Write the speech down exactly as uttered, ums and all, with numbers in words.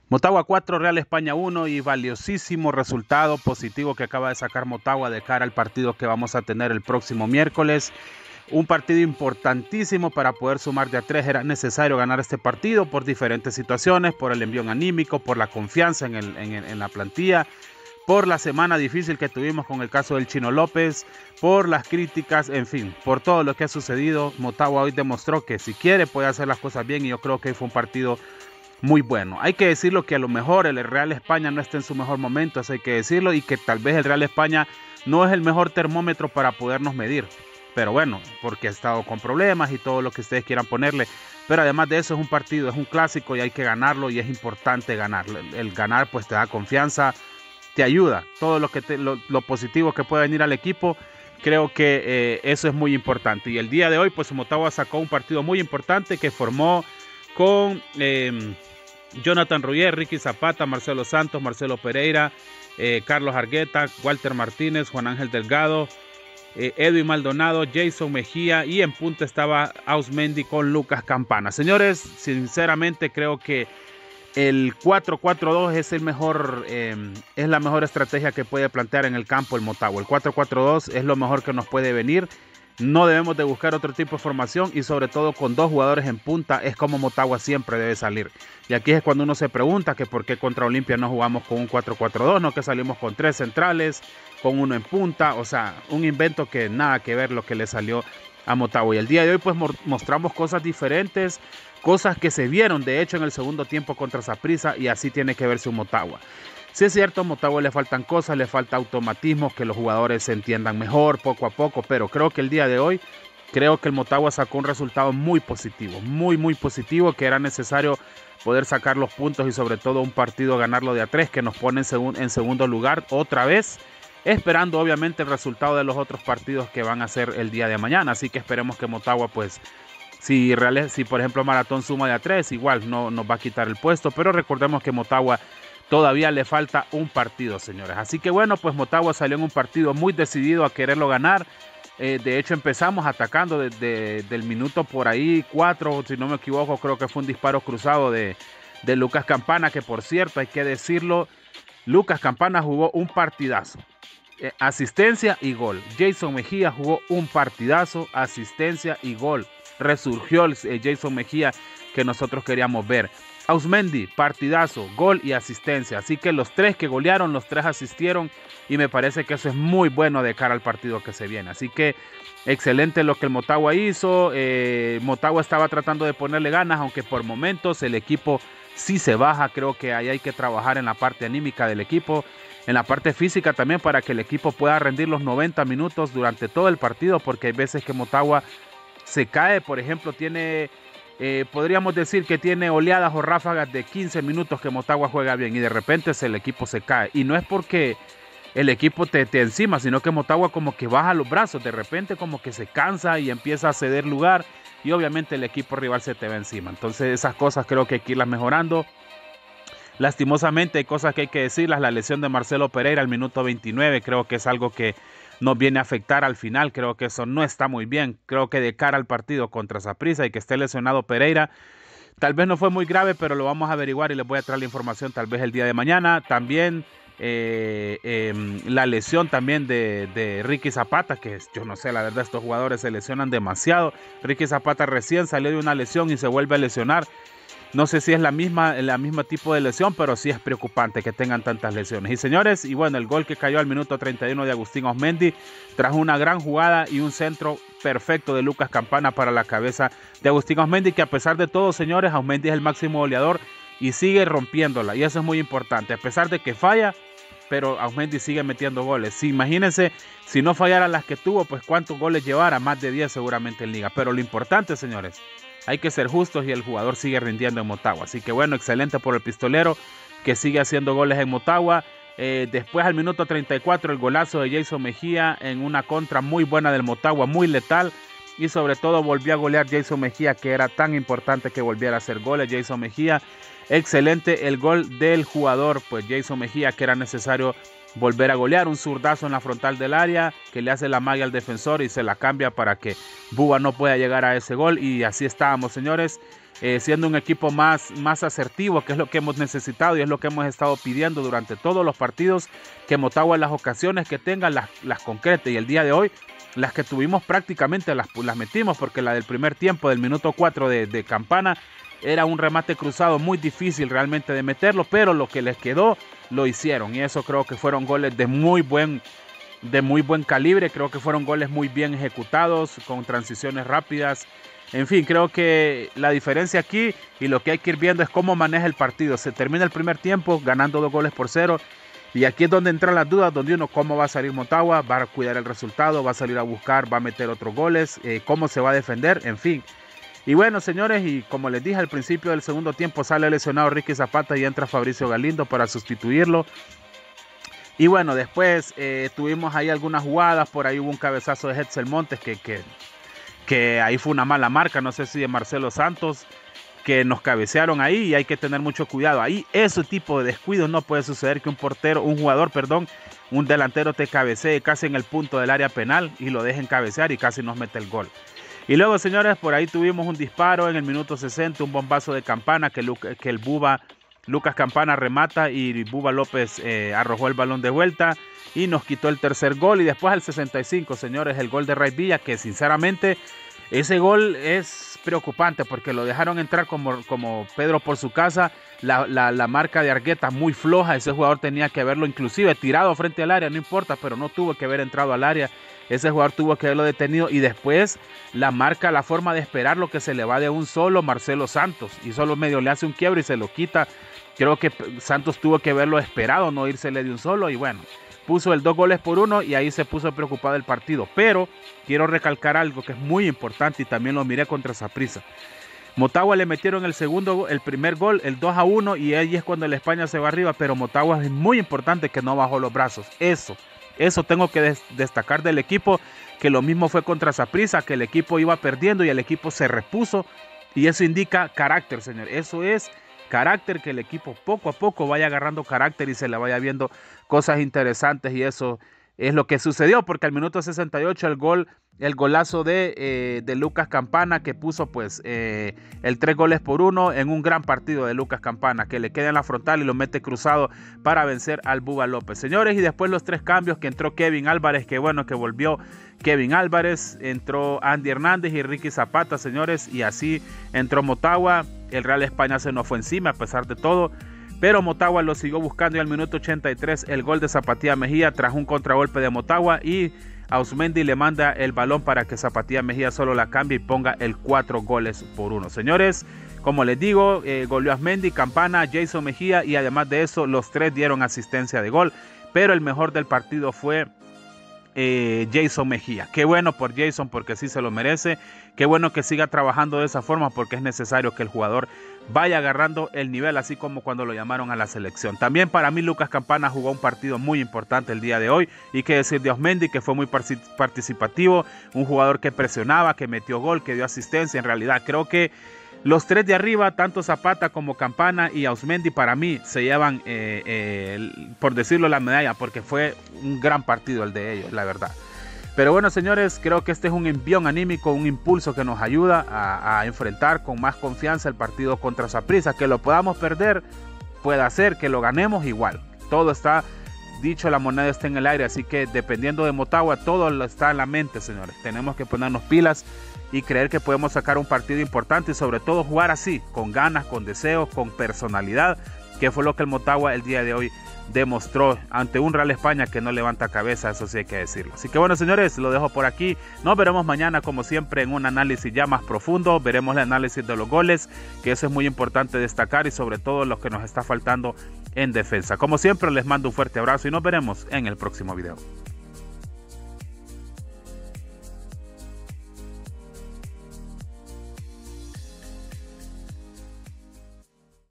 Motagua cuatro, Real España uno, y valiosísimo resultado positivo que acaba de sacar Motagua de cara al partido que vamos a tener el próximo miércoles. Un partido importantísimo para poder sumar de a tres. Era necesario ganar este partido por diferentes situaciones, por el envión anímico, por la confianza en, el, en, en la plantilla, por la semana difícil que tuvimos con el caso del Chino López, por las críticas, en fin, por todo lo que ha sucedido. Motagua hoy demostró que si quiere puede hacer las cosas bien, y yo creo que hoy fue un partido muy bueno. Hay que decirlo que a lo mejor el Real España no está en su mejor momento, eso hay que decirlo, y que tal vez el Real España no es el mejor termómetro para podernos medir. Pero bueno, porque ha estado con problemas y todo lo que ustedes quieran ponerle. Pero además de eso es un partido, es un clásico y hay que ganarlo, y es importante ganarlo. El, el ganar pues te da confianza, te ayuda. Todo lo, que te, lo, lo positivo que puede venir al equipo, creo que eh, eso es muy importante. Y el día de hoy pues Motagua sacó un partido muy importante que formó con eh, Jonathan Rougier, Ricky Zapata, Marcelo Santos, Marcelo Pereira, eh, Carlos Argueta, Walter Martínez, Juan Ángel Delgado, eh, Edwin Maldonado, Jason Mejía, y en punta estaba Ausmendi con Lucas Campana. Señores, sinceramente creo que el cuatro cuatro dos es el mejor, eh, es la mejor estrategia que puede plantear en el campo el Motagua. El cuatro cuatro dos es lo mejor que nos puede venir. No debemos de buscar otro tipo de formación, y sobre todo con dos jugadores en punta es como Motagua siempre debe salir. Y aquí es cuando uno se pregunta que por qué contra Olimpia no jugamos con un cuatro cuatro dos, no que salimos con tres centrales, con uno en punta. O sea, un invento que nada que ver lo que le salió a Motagua. Y el día de hoy pues mostramos cosas diferentes, cosas que se vieron de hecho en el segundo tiempo contra Saprissa, y así tiene que verse un Motagua. Sí es cierto, a Motagua le faltan cosas, le falta automatismos, que los jugadores se entiendan mejor poco a poco, pero creo que el día de hoy, creo que el Motagua sacó un resultado muy positivo, muy muy positivo, que era necesario poder sacar los puntos, y sobre todo un partido ganarlo de a tres, que nos pone en, segun, en segundo lugar otra vez, esperando obviamente el resultado de los otros partidos que van a ser el día de mañana. Así que esperemos que Motagua pues, si, real, si por ejemplo Maratón suma de a tres, igual no nos va a quitar el puesto, pero recordemos que Motagua todavía le falta un partido, señores. Así que bueno, pues Motagua salió en un partido muy decidido a quererlo ganar. Eh, de hecho empezamos atacando desde el minuto por ahí cuatro, si no me equivoco, creo que fue un disparo cruzado de, de Lucas Campana, que por cierto hay que decirlo, Lucas Campana jugó un partidazo. Eh, asistencia y gol. Jason Mejía jugó un partidazo, asistencia y gol. Resurgió el, eh, Jason Mejía que nosotros queríamos ver. Ausmendi, partidazo, gol y asistencia. Así que los tres que golearon, los tres asistieron, y me parece que eso es muy bueno de cara al partido que se viene. Así que excelente lo que el Motagua hizo. Eh, Motagua estaba tratando de ponerle ganas, aunque por momentos el equipo sí se baja. Creo que ahí hay que trabajar en la parte anímica del equipo, en la parte física también, para que el equipo pueda rendir los noventa minutos durante todo el partido, porque hay veces que Motagua se cae. Por ejemplo, tiene... Eh, podríamos decir que tiene oleadas o ráfagas de quince minutos que Motagua juega bien, y de repente el equipo se cae, y no es porque el equipo te, te encima, sino que Motagua como que baja los brazos, de repente como que se cansa y empieza a ceder lugar, y obviamente el equipo rival se te va encima. Entonces esas cosas creo que hay que irlas mejorando. Lastimosamente hay cosas que hay que decirlas. La lesión de Marcelo Pereira al minuto veintinueve creo que es algo que nos viene a afectar al final. Creo que eso no está muy bien. Creo que de cara al partido contra Saprissa y que esté lesionado Pereira, tal vez no fue muy grave, pero lo vamos a averiguar y les voy a traer la información tal vez el día de mañana. También eh, eh, la lesión también de, de Ricky Zapata, que yo no sé, la verdad estos jugadores se lesionan demasiado. Ricky Zapata recién salió de una lesión y se vuelve a lesionar. No sé si es la misma, la misma tipo de lesión, pero sí es preocupante que tengan tantas lesiones. Y señores, y bueno, el gol que cayó al minuto treinta y uno de Agustín Ausmendi, tras una gran jugada y un centro perfecto de Lucas Campana para la cabeza de Agustín Ausmendi, que a pesar de todo, señores, Ausmendi es el máximo goleador y sigue rompiéndola. Y eso es muy importante, a pesar de que falla, pero Ausmendi sigue metiendo goles. Sí, imagínense, si no fallara las que tuvo, pues cuántos goles llevara, más de diez seguramente en liga. Pero lo importante, señores, hay que ser justos, y el jugador sigue rindiendo en Motagua. Así que bueno, excelente por el pistolero, que sigue haciendo goles en Motagua. Eh, después al minuto treinta y cuatro el golazo de Jason Mejía en una contra muy buena del Motagua, muy letal. Y sobre todo volvió a golear Jason Mejía, que era tan importante que volviera a hacer goles Jason Mejía. Excelente el gol del jugador, pues Jason Mejía, que era necesario volver a golear. Un zurdazo en la frontal del área que le hace la magia al defensor y se la cambia para que Buba no pueda llegar a ese gol. Y así estábamos, señores, eh, siendo un equipo más, más asertivo, que es lo que hemos necesitado y es lo que hemos estado pidiendo durante todos los partidos, que Motagua, las ocasiones que tenga las, las concrete. Y el día de hoy las que tuvimos prácticamente las, las metimos, porque la del primer tiempo del minuto cuatro de, de Campana era un remate cruzado muy difícil realmente de meterlo, pero lo que les quedó lo hicieron, y eso creo que fueron goles de muy buen de muy buen calibre. Creo que fueron goles muy bien ejecutados, con transiciones rápidas. En fin, creo que la diferencia aquí y lo que hay que ir viendo es cómo maneja el partido. Se termina el primer tiempo ganando dos goles por cero, y aquí es donde entran las dudas, donde uno, cómo va a salir Motagua, va a cuidar el resultado, va a salir a buscar, va a meter otros goles, eh, cómo se va a defender, en fin. Y bueno, señores, y como les dije al principio del segundo tiempo, sale lesionado Ricky Zapata y entra Fabricio Galindo para sustituirlo. Y bueno, después eh, tuvimos ahí algunas jugadas, por ahí hubo un cabezazo de Hetzel Montes, que, que, que ahí fue una mala marca, no sé si de Marcelo Santos, que nos cabecearon ahí, y hay que tener mucho cuidado. Ahí ese tipo de descuido no puede suceder, que un portero, un jugador, perdón, un delantero te cabecee casi en el punto del área penal y lo dejen cabecear y casi nos mete el gol. Y luego, señores, por ahí tuvimos un disparo en el minuto sesenta, un bombazo de Campana que, Luca, que el Buba, Lucas Campana remata y Buba López eh, arrojó el balón de vuelta y nos quitó el tercer gol. Y después al sesenta y cinco, señores, el gol de Ray Villa, que sinceramente ese gol es preocupante porque lo dejaron entrar como, como Pedro por su casa. La, la, la marca de Argueta muy floja, ese jugador tenía que haberlo inclusive tirado frente al área, no importa, pero no tuvo que haber entrado al área. Ese jugador tuvo que haberlo detenido, y después la marca, la forma de esperar lo que se le va de un solo Marcelo Santos, y solo medio le hace un quiebre y se lo quita. Creo que Santos tuvo que haberlo esperado, no írsele de un solo, y bueno, puso el dos goles por uno y ahí se puso preocupado el partido. Pero quiero recalcar algo que es muy importante y también lo miré contra Saprissa. Motagua le metieron el segundo, el primer gol, el dos a uno, y ahí es cuando el España se va arriba, pero Motagua es muy importante que no bajó los brazos. Eso, eso tengo que des destacar del equipo, que lo mismo fue contra Saprissa, que el equipo iba perdiendo y el equipo se repuso, y eso indica carácter, señor. Eso es carácter, que el equipo poco a poco vaya agarrando carácter y se le vaya viendo cosas interesantes, y eso es lo que sucedió, porque al minuto sesenta y ocho el gol, el golazo de, eh, de Lucas Campana, que puso pues eh, el tres goles por uno en un gran partido de Lucas Campana, que le queda en la frontal y lo mete cruzado para vencer al Buba López, señores. Y después los tres cambios, que entró Kevin Álvarez, que bueno, que volvió Kevin Álvarez, entró Andy Hernández y Ricky Zapata, señores, y así entró Motagua. El Real España se nos fue encima a pesar de todo, pero Motagua lo siguió buscando, y al minuto ochenta y tres el gol de Zapatía Mejía tras un contragolpe de Motagua, y Ausmendi le manda el balón para que Zapatía Mejía solo la cambie y ponga el cuatro goles por uno. Señores, como les digo, eh, goleó Ausmendi, Campana, Jason Mejía, y además de eso los tres dieron asistencia de gol, pero el mejor del partido fue Eh, Jason Mejía. Qué bueno por Jason, porque sí se lo merece. Qué bueno que siga trabajando de esa forma, porque es necesario que el jugador vaya agarrando el nivel, así como cuando lo llamaron a la selección. También para mí Lucas Campana jugó un partido muy importante el día de hoy, y qué decir de Ausmendi, que fue muy participativo, un jugador que presionaba, que metió gol, que dio asistencia. En realidad creo que los tres de arriba, tanto Zapata como Campana y Ausmendi, para mí se llevan, eh, eh, por decirlo, la medalla, porque fue un gran partido el de ellos, la verdad. Pero bueno, señores, creo que este es un envión anímico, un impulso que nos ayuda a, a enfrentar con más confianza el partido contra Saprissa. Que lo podamos perder, puede hacer que lo ganemos igual. Todo está dicho, la moneda está en el aire, así que dependiendo de Motagua, todo está en la mente, señores. Tenemos que ponernos pilas y creer que podemos sacar un partido importante, y sobre todo jugar así, con ganas, con deseos, con personalidad, que fue lo que el Motagua el día de hoy demostró ante un Real España que no levanta cabeza, eso sí hay que decirlo. Así que bueno, señores, lo dejo por aquí. Nos veremos mañana, como siempre, en un análisis ya más profundo. Veremos el análisis de los goles, que eso es muy importante destacar, y sobre todo lo que nos está faltando en defensa. Como siempre, les mando un fuerte abrazo y nos veremos en el próximo video.